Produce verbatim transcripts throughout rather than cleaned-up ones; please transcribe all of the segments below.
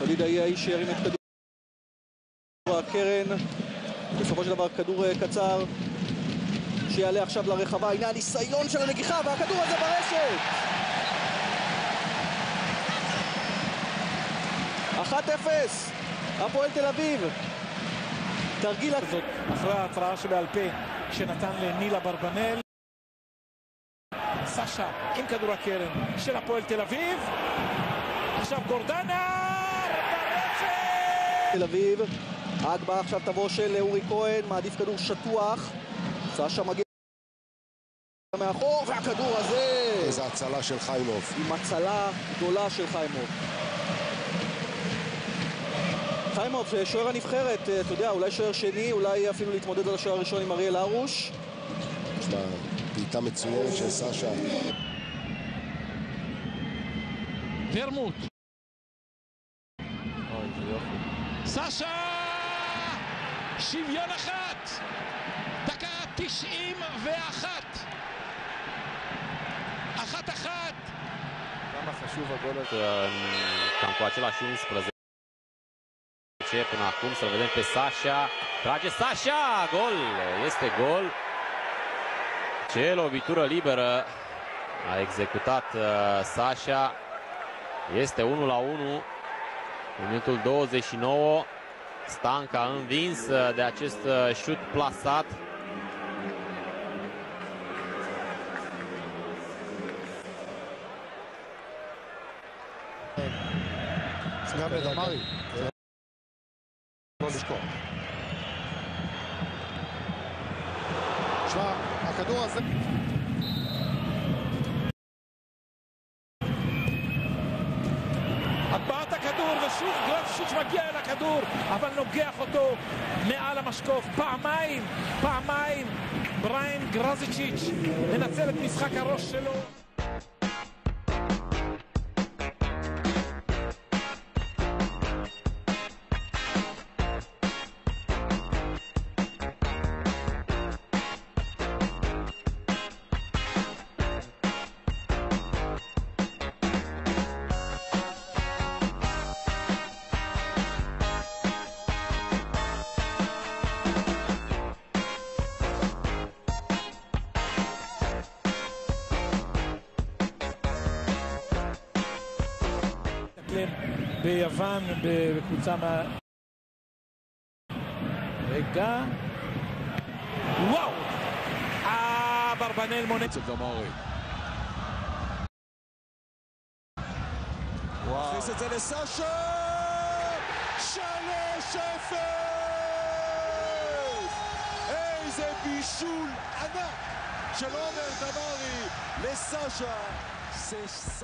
ווליד היה איש שירים את כדור הקרן. בסופו של דבר כדור קצר שיעלה עכשיו לרחבה. הנה הניסיון של הנגיחה והכדור הזה ברשת. אחת אפס הפועל תל אביב. תרגיל הזאת אחרי ההתראה שבעל פה שנתן לניל אברבנאל. סשה עם כדור הקרן של הפועל תל אביב. עכשיו גורדנה ברשת. תל אביב. ההגבהה עכשיו תבוא של אורי כהן, מעדיף כדור שטוח. סשה מגיע מאחור, והכדור הזה איזה הצלה של חיימוב, עם הצלה גדולה של חיימוב. חיימוב, שוער הנבחרת, אתה יודע, אולי שוער שני, אולי אפילו להתמודד על השוער הראשון עם אריאל הרוש. יש לה בעיטה מצוינת של סשה. ורמוט. סשה! שוויון אחת! דקה תשעים ואחת! אחת אחת! Kama חשוב הגול הזה. Cam cu același unsprezece până acum, să-l vedem pe Sasha. Trage Sasha! Gol! Este gol. Ce lovitură liberă a executat Sasha. Este unu la unu. În minutul douăzeci și nouă. Stanca învins de acest șut plasat. גם לדמרי. לא לשכוח. תשמע, הכדור הזה... הטבעת הכדור ושוב גרבשיץ' מגיע אל הכדור אבל נוגח אותו מעל המשקוף פעמיים, פעמיים בריין גרזיצ'יץ' מנצל את משחק הראש שלו. ביוון בקבוצה מה... רגע... וואו! אה, ברבנאל מונה... אצל דמרי. וואו. הכניס את זה לסשה! שלוש אפס! איזה בישול ענק של עומר דמרי לסשה! זה סשה!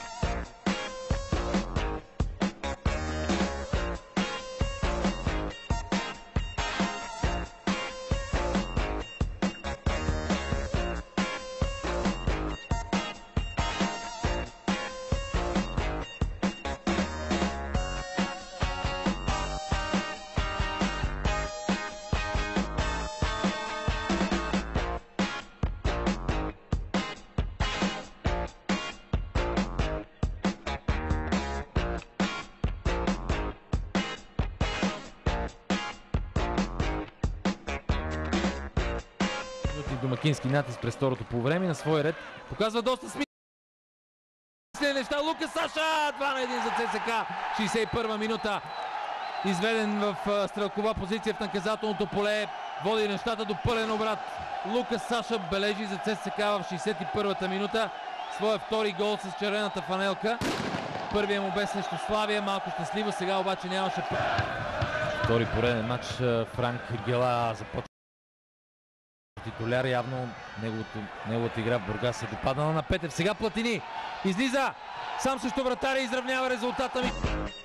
Домакински натиск през второто по време на свой ред. Показва доста смислени неща. Лука Саша! два на един за ЦСКА. шейсет и първа минута. Изведен в стрелкова позиция в наказателното поле. Води нещата до пълен обрат. Лука Саша бележи за ЦСКА в шейсет и първата минута. Своя втори гол с червената фанелка. Първият му бе срещу Славия. Малко щастливо. Сега обаче нямаше... Втори пореден матч. Франк Гела започва титуляр, явно неговото, неговата игра в Бургас е допаднала на Петев. Сега Платини излиза сам също вратаря и изравнява резултата ми.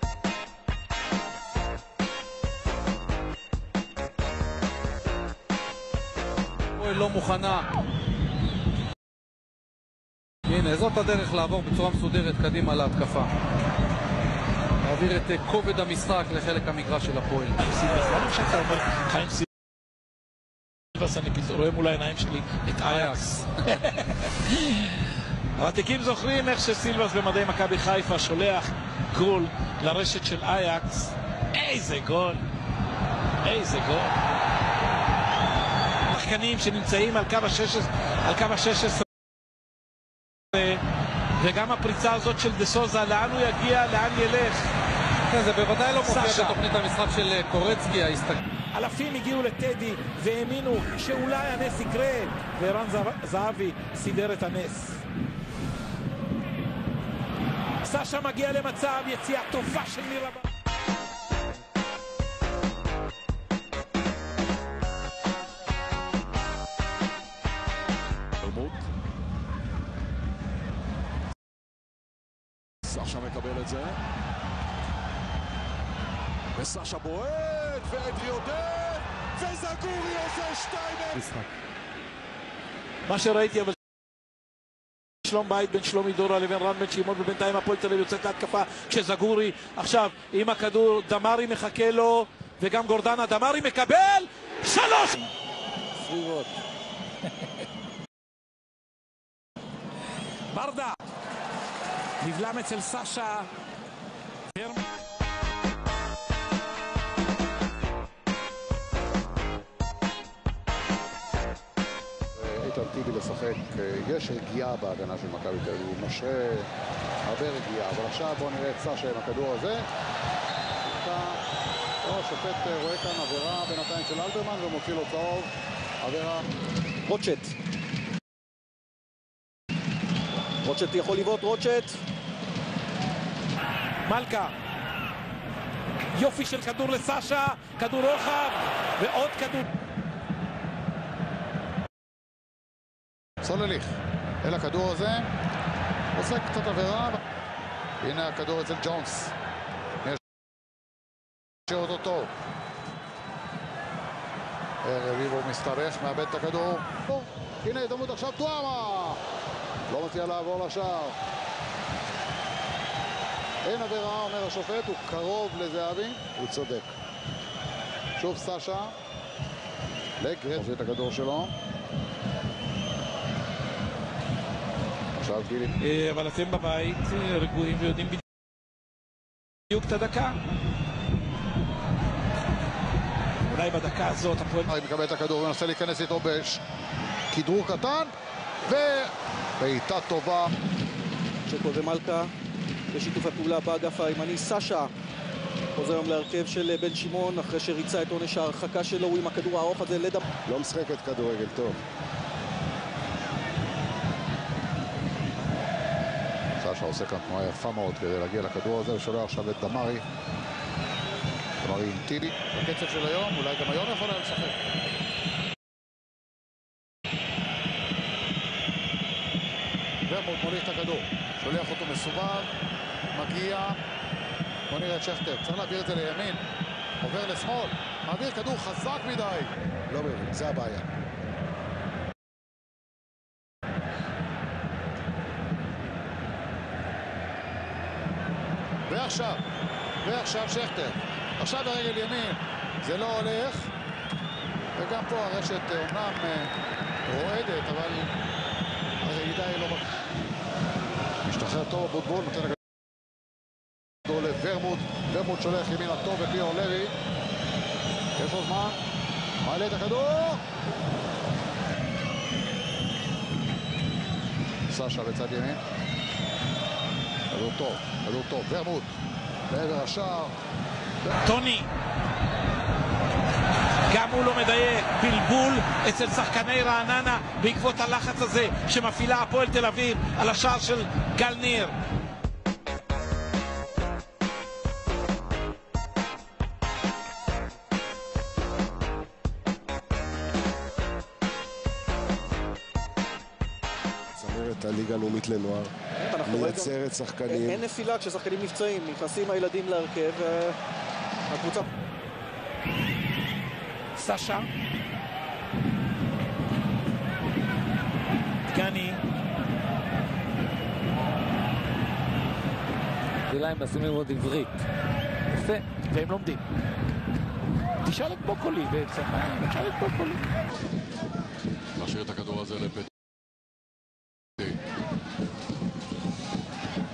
הפועל לא מוכנה. הנה, זאת הדרך לעבור בצורה מסודרת קדימה להתקפה. להעביר את כובד המשחק לחלק המגרש של הפועל. חיים סילבס, אני פתאום רואה מול העיניים שלי את אייקס. הוותיקים זוכרים איך שסילבס במדי מכבי חיפה שולח גול לרשת של אייקס. איזה גול! איזה גול! שחקנים שנמצאים על קו ה-שש עשרה, על קו ה-שש עשרה, וגם הפריצה הזאת של דה סוזה, לאן הוא יגיע, לאן ילך? כן, זה בוודאי לא מופיע בתוכנית המשחק של קורצקי. אלפים הגיעו לטדי והאמינו שאולי הנס יקרה, וערן זהבי סידר את הנס. סשה מגיע למצב, יציאה טובה של מירה. סשה מקבל את זה, וסשה בועט, ואדרי עודד, וזגורי עושה שתיים משחק. מה שראיתי אבל שלום בית בין שלומי דורה לבין רן בן שמעון, ובינתיים הפועל תל אביב יוצאת להתקפה כשזגורי עכשיו עם הכדור, דמרי מחכה לו וגם גורדנה, דמרי מקבל שלוש סביבות. ברדה נבלם אצל סשה. איתן טיבי לשחק, יש רגיעה בהגנה של מכבי תל אביב, הוא משרה הרבה רגיעה, אבל עכשיו בואו נראה את סשה עם הכדור הזה. השופט רואה כאן עבירה בינתיים של אלברמן ומוציא לו צהוב, עבירה. רוטשט. רוטשט יכול לבעוט, רוטשט. מלכה. יופי של כדור לסשה, כדור רוחב ועוד כדור. סולליך, אל הכדור הזה, עושה קצת עבירה. הנה הכדור אצל ג'ונס. נשאר אותו טוב. רביבו מסתבך, מאבד את הכדור. הנה הזדמנות עכשיו, טועמה! לא מציע לעבור לשער. אין עבירה, אומר השופט, הוא קרוב לזהבי. הוא צודק. שוב סשה. לגרד את הכדור שלו. עכשיו גילי. אבל אתם בבית רגועים ויודעים בדיוק את הדקה. אולי בדקה הזאת הפועל... הוא מקבל את הכדור ומנסה להיכנס איתו בכדרור קטן. ובעיטה טובה. צ'קו ומלכה בשיתוף הפעולה באגף הימני. סשה חוזר היום להרכב של בן שמעון אחרי שריצה את עונש ההרחקה שלו עם הכדור הארוך הזה לדם. לא משחקת כדורגל טוב. סשה עושה כאן תנועה יפה מאוד כדי להגיע לכדור הזה ושולח עכשיו את דמרי. דמרי עם טיבי. בקצב של היום, אולי גם היום יכול לשחק. ורמוט מוליך את הכדור, שולח אותו מסובב, מגיע, בוא נראה את שכטר, צריך להעביר את זה לימין, עובר לשמאל, מעביר כדור חזק מדי. לא מבין, זה הבעיה. ועכשיו, ועכשיו שכטר, עכשיו ברגל ימין, זה לא הולך, וגם פה הרשת אומנם רועדת, אבל הרעידה היא לא... משתחרר טוב בוטבול, נותן הכדור לוורמוט, ורמוט שולח ימינה טוב את ליאור לוי. יש לו זמן, מעלה את הכדור. סשה בצד ימין. כדור טוב, כדור טוב, ורמוט, לעבר השער. טוני. גם הוא לא מדייק, בלבול אצל שחקני רעננה בעקבות הלחץ הזה שמפעילה הפועל תל אביב על השער של גל ניר. צמרת הליגה הלאומית לנוער, מייצרת שחקנים. אין נפילה כששחקנים נפצעים, נכנסים הילדים להרכב והקבוצה... סשה דגני אולי הם מנסים ללמוד עברית יפה, והם לומדים. תשאל את בוקולי בעצם, תשאל את בוקולי. להשאיר את הכדור הזה לפטי.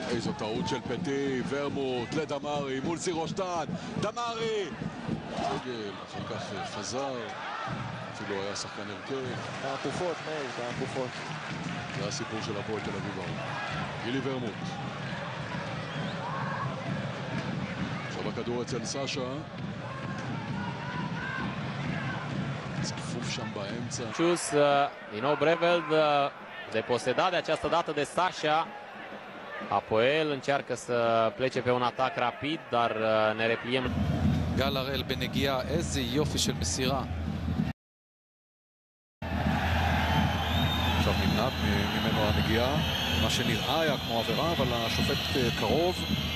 איזו טעות של פטי, ורמוט לדמרי מול סירושטן, דמרי! רגל, אחר כך חזר, אפילו היה שחקן הרכב. תהפוכות, מאיר, תהפוכות. זה הסיפור של הפועל תל אביב. גילי ורמוט. עכשיו הכדור אצל סשה. צפוף שם באמצע. Cius, din nou Breveld, deposedat de această dată de Sasha. Apoel încearcă să plece pe un atac rapid, dar ne repliem. גל הראל בנגיעה, איזה יופי של מסירה. עכשיו נמנעת ממנו הנגיעה, מה שנראה היה כמו עבירה, אבל השופט קרוב.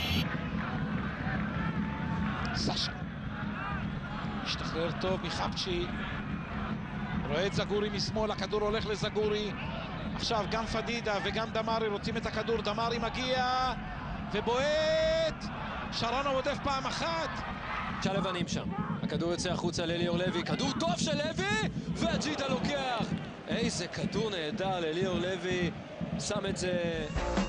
סשה משתחרר טוב מחפצ'י, רואה את זגורי משמאל, הכדור הולך לזגורי. עכשיו גם פדידה וגם דמרי רוצים את הכדור, דמרי מגיע ובועט, שרון עודף פעם אחת. שלבנים שם, הכדור יוצא החוצה לליאור לוי, כדור טוב של לוי, והג'יטה לוקח. איזה כדור נהדר לליאור לוי, שם את זה.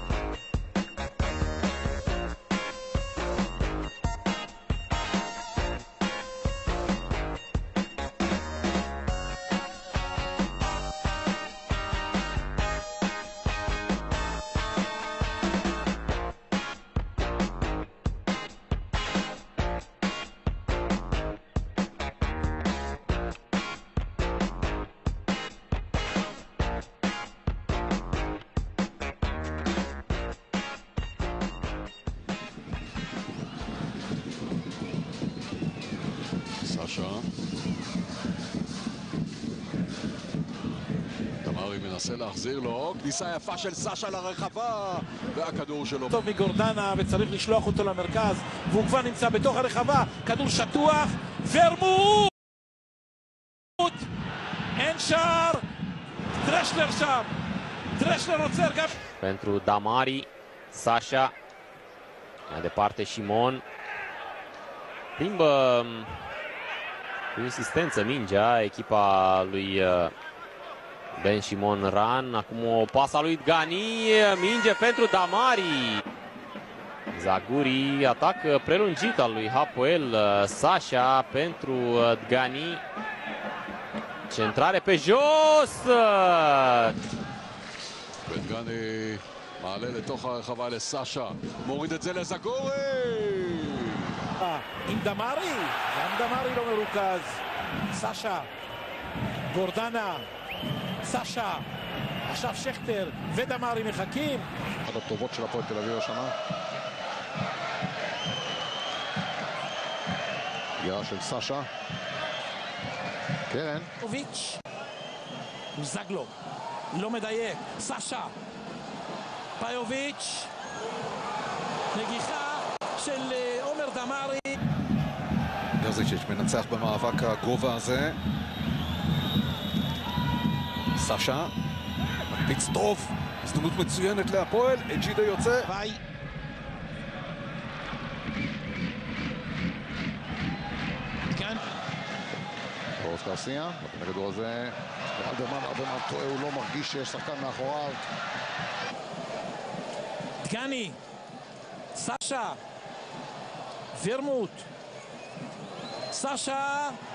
סשה. דמרי מנסה להחזיר לו, כניסה יפה של סשה לרחבה, והכדור שלו טוב מגורדנה וצריך לשלוח אותו למרכז, והוא כבר נמצא בתוך הרחבה, כדור שטוח, ורמוט! אין שער, דרשלר שם, דרשלר עוצר גם. Pentru Damari, Sasha, mai departe Shimon. Plimbă cu insistență mingea echipa lui Ben Shimon Ran. Acum o pasă a lui Dgani, minge pentru Damari. Zaguri, atac prelungit al lui Hapoel. Sasha pentru Dgani. Centrare pe jos. דגני מעלה לתוך הרחבה לסשה, מוריד את זה לזגורי. עם דמרי, גם דמרי לא מרוכז. סשה, גורדנה, סשה, עכשיו שכטר ודמרי מחכים. אחת הטובות של הפועל תל אביב השנה. פגיעה של סשה. קרן. אוביץ' זגלו, לא מדייק, סשה, פיוביץ', נגיחה של עומר דמרי. גרזיצ'יץ' מנצח במאבק הגובה הזה. סשה, מקפיץ טוב, הזדמנות מצוינת להפועל, אג'ידה יוצא. ביי. כאן. רוס קרסיה, נותן הכדור הזה. אלברמן, אלברמן טועה, הוא לא מרגיש שיש שחקן מאחוריו. דגני, סשה, ורמוט, סשה